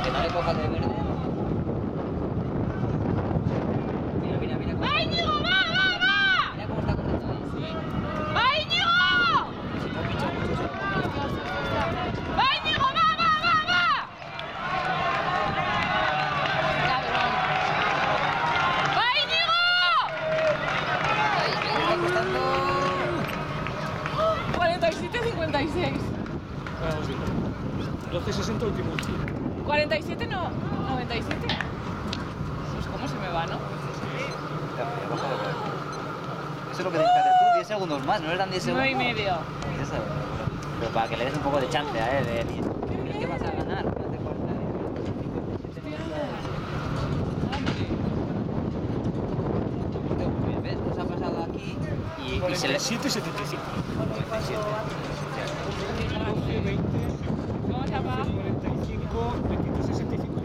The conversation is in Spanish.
Que no le cojas de verde. Mira, mira, mira. ¡Va, Íñigo! ¡Va, va, va! Mira cómo está corriendo ahí. Sí. ¡Va, Íñigo! Si no pincha mucho, se lo come. ¡Va, Íñigo! ¡Va, va, va, va! Cabrón. ¡Va, Íñigo! Ahí, me está costando. 47-56. Vamos bien. 12.60 último. 47 no, 97. Pues cómo se me va, ¿no? Eso es lo que tienes que hacer tú, 10 segundos más, no eran 10 segundos. 9 y medio. Eso, pero para que le des un poco de chance a él, de decir, ¿crees que vas a ganar? No hace 40 ¿Ves? Nos ha pasado aquí y se le... 47.75. 97. 12, 20, ¿Cómo se llama? 45, 23.65.